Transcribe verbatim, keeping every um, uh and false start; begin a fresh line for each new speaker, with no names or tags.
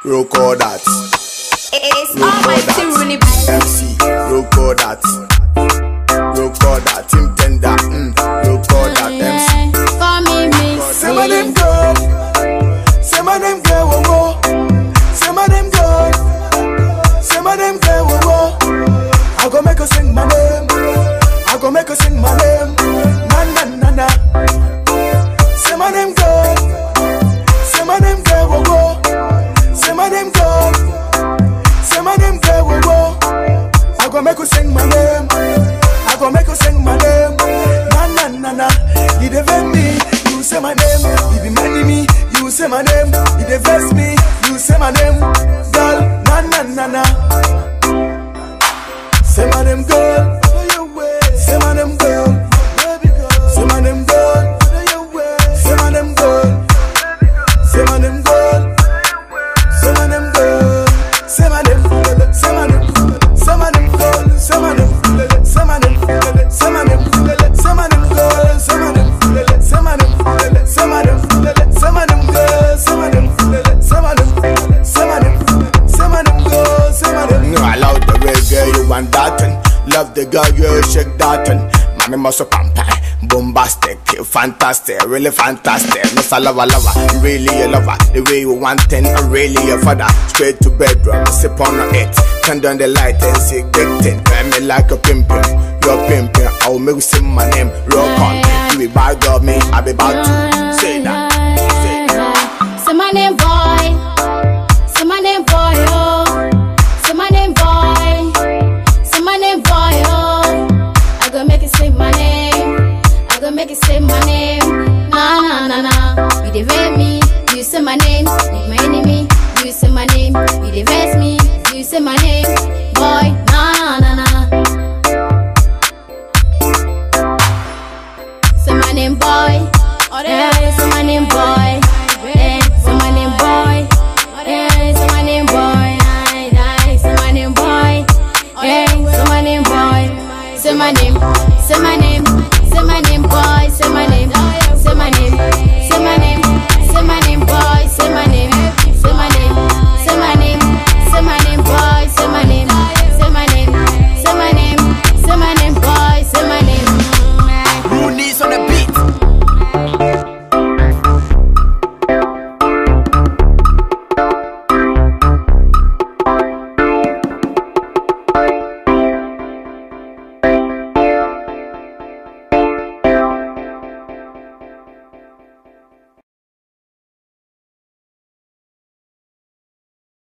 Roko that.
It's almighty Rooney.
M C, Roko that. Roko that. Team Tender, mm. Roko that. M C.
Call me Miss.
Say my name girl. Say my name girl. Whoa, whoa. Say my name girl. Say my name girl. Whoa, whoa. I go make her sing my name. I go make her sing my name. Na na na na. Say my name girl. Say my name girl. Whoa, whoa. Say my name girl. Say my name girl. Whoa, whoa. I go make her sing my name. I go make her sing my name. Na na na na. You defend me. You say my name. You be mad me. You say my name. You defend me. You say my name. Girl. Na na na na. Say my name girl. Say my name girl. Say my name girl. Say my name girl. Say my name girl. Say my name girl. Say my name. Say my name. Say my name girl. Say my name. Say my name. Say my name. Say my name girl. Say my name. Say my name. Say my name. Say my name girl. Say my name. Say my name. Say my name. Say my name girl. Say my name. I love the reggae, you want that one. Love the girl, you shake that one. Mommy muscle pamper, bombastic, fantastic, really fantastic. Miss a lover, lover, really a lover. The way you want ten, I'm really a father. Straight to bedroom, sip on it. Turn down the light and see getting. Grab me like a pimpin', you're pimpin'. I'll make you sing my name, rock on. You be bad girl, me, I be about to say that. Say that.
Say my name, boy. Say my name, boy. Oh. Say my name, boy. Say my name, boy. Oh. I go make it say my name. I go make it say my name. Na na na na. You devade me. You say my name. You my enemy. You say my name. You devade me. You say my name, boy.